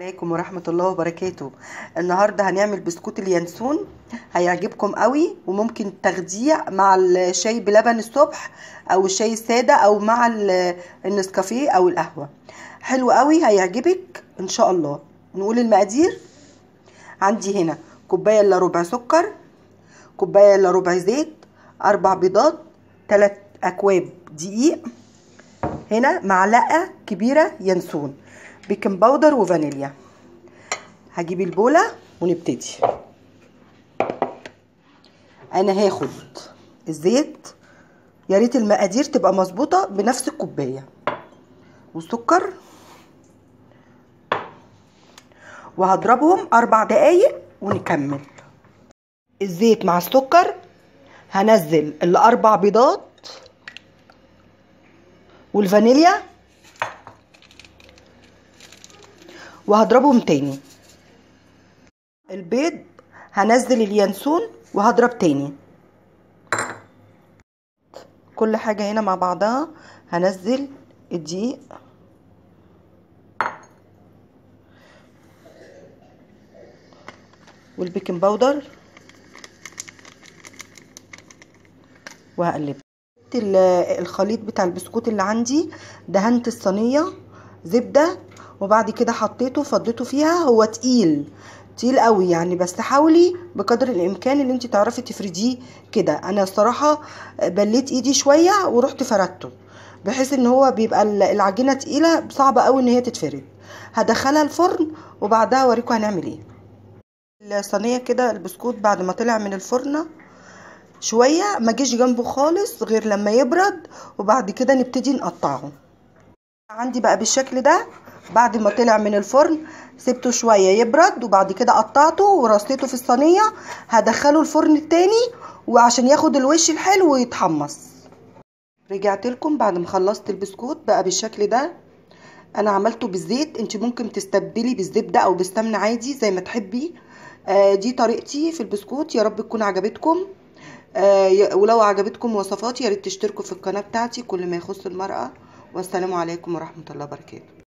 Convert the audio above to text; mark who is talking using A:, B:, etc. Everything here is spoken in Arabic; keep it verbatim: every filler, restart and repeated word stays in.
A: عليكم ورحمة الله وبركاته. النهاردة هنعمل بسكوت اليانسون، هيعجبكم قوي وممكن تاخديه مع الشاي بلبن الصبح او الشاي السادة او مع النسكافيه او القهوة. حلو قوي هيعجبك ان شاء الله. نقول المقادير. عندي هنا كوباية الا ربع سكر، كوباية الا ربع زيت، اربع بيضات، ثلاث اكواب دقيق، هنا معلقة كبيرة ينسون، بيكنج باودر وفانيليا. هجيب البولة ونبتدي. انا هاخد الزيت، يا ريت المقادير تبقى مظبوطه بنفس الكوبايه، والسكر، وهضربهم اربع دقايق ونكمل. الزيت مع السكر، هنزل الاربع بيضات والفانيليا وهضربهم تاني. البيض هنزل اليانسون وهضرب تاني. كل حاجة هنا مع بعضها. هنزل الدقيق والبيكنج باودر وهقلب. الخليط بتاع البسكوت اللي عندي دهنت الصينية زبدة، وبعد كده حطيته فضيته فيها. هو تقيل تقيل قوي يعني، بس حاولي بقدر الامكان اللي انت تعرفي تفرديه كده. انا الصراحه بليت ايدي شويه ورحت فردته، بحيث ان هو بيبقى العجينه تقيله صعبه قوي ان هي تتفرد. هدخلها الفرن وبعدها اوريكم هنعمل ايه. الصينيه كده البسكوت بعد ما طلع من الفرن شويه ما جيش جنبه خالص غير لما يبرد، وبعد كده نبتدي نقطعه. عندي بقى بالشكل ده بعد ما طلع من الفرن. سبته شويه يبرد وبعد كده قطعته ورصيته في الصينيه. هدخله الفرن التاني وعشان ياخد الوش الحلو ويتحمص. رجعت لكم بعد ما خلصت البسكوت بقى بالشكل ده. انا عملته بالزيت، انت ممكن تستبدلي بالزبده او بالسمنه عادي زي ما تحبي. آه دي طريقتي في البسكوت. يا رب تكون عجبتكم. آه ولو عجبتكم وصفاتي يا ريت تشتركوا في القناه بتاعتي كل ما يخص المرأة. والسلام عليكم ورحمه الله وبركاته.